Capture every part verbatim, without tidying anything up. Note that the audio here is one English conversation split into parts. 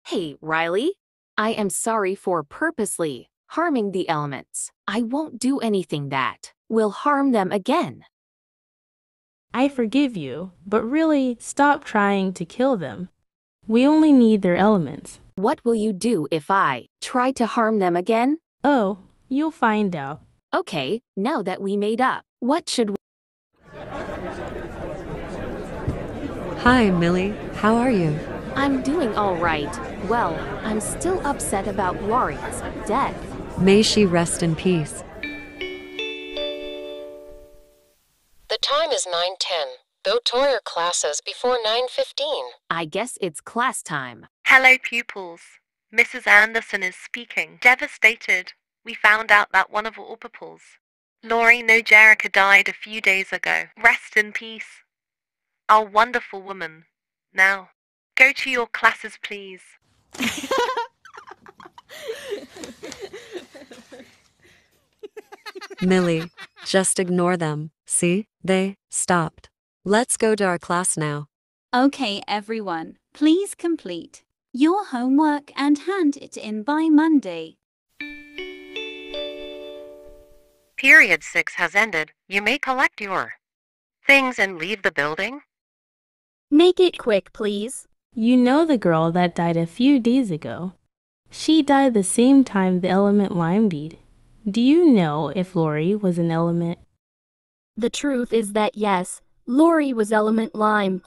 Hey, Riley. I am sorry for purposely harming the elements. I won't do anything that will harm them again. I forgive you, but really, stop trying to kill them. We only need their elements. What will you do if I try to harm them again? Oh, you'll find out. Okay, now that we made up, what should we... Hi, Millie. How are you? I'm doing all right. Well, I'm still upset about Laurie's death. May she rest in peace. The time is nine ten. Go to your classes before nine fifteen. I guess it's class time. Hello, pupils. Missus Anderson is speaking. Devastated. We found out that one of our pupils, Laurie Nojerica, died a few days ago. Rest in peace. Our wonderful woman. Now, go to your classes, please. Millie, just ignore them. See? They stopped. Let's go to our class now. Okay, everyone, please complete your homework and hand it in by Monday. Period six has ended. You may collect your things and leave the building. Make it quick, please. You know the girl that died a few days ago. She died the same time the element Lime did. Do you know if Laurie was an element? The truth is that yes, Laurie was element Lime.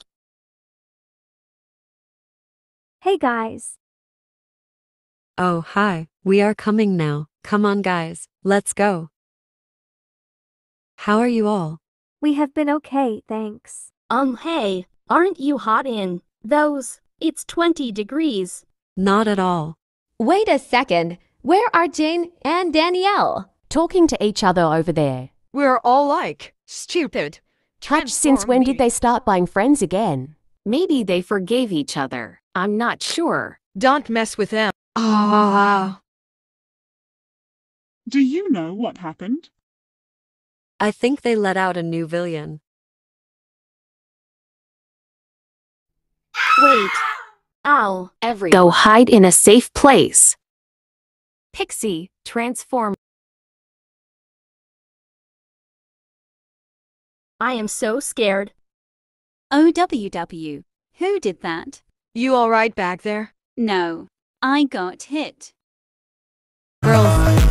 Hey guys. Oh, hi. We are coming now. Come on, guys. Let's go. How are you all? We have been okay, thanks. Um, hey, aren't you hot in those? It's twenty degrees. Not at all. Wait a second. Where are Jane and Danielle? Talking to each other over there. We're all like stupid. Touch, since when did they start buying friends again? Maybe they forgave each other. I'm not sure. Don't mess with them. Ah. Do you know what happened? I think they let out a new villain. Wait. Ow. Every go hide in a safe place. Pixie, transform. I am so scared. O W W. Who did that? You all right back there? No. I got hit. Girls,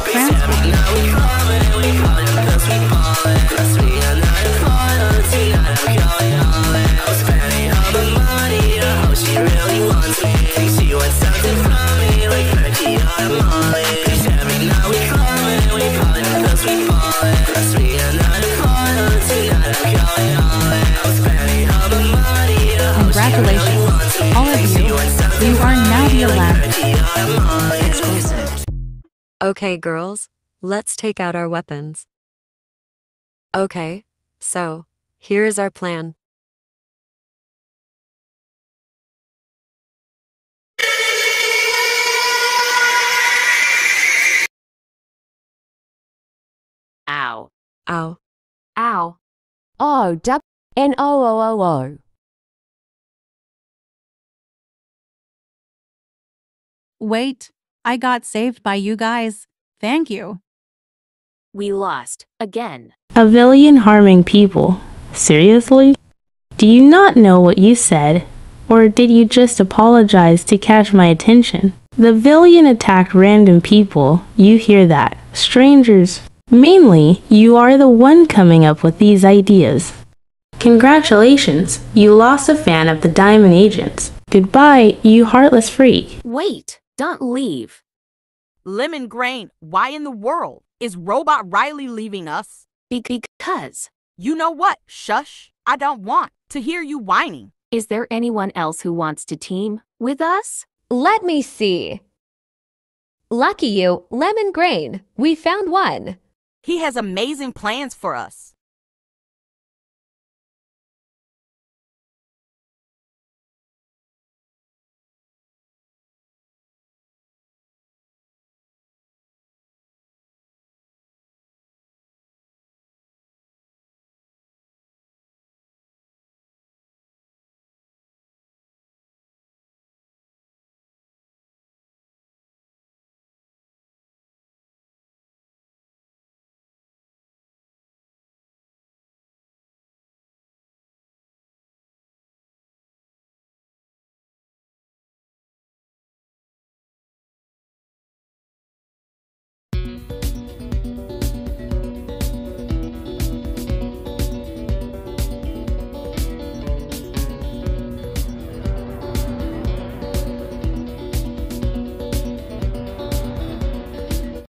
Congratulations, all of you. You are now the elect. Exclusive. Okay, girls, let's take out our weapons. Okay, so, here is our plan. Ow. Ow. Ow. Oh, W N O O O O. Wait, I got saved by you guys. Thank you. We lost again. A villain harming people. Seriously? Do you not know what you said? Or did you just apologize to catch my attention? The villain attacked random people. You hear that. Strangers. Mainly, you are the one coming up with these ideas. Congratulations, you lost a fan of the Diamond Agents. Goodbye, you heartless freak. Wait, don't leave. Lemon Grain, why in the world is Robot Riley leaving us? Be because. You know what? Shush. I don't want to hear you whining. Is there anyone else who wants to team with us? Let me see. Lucky you, Lemon Grain. We found one. He has amazing plans for us.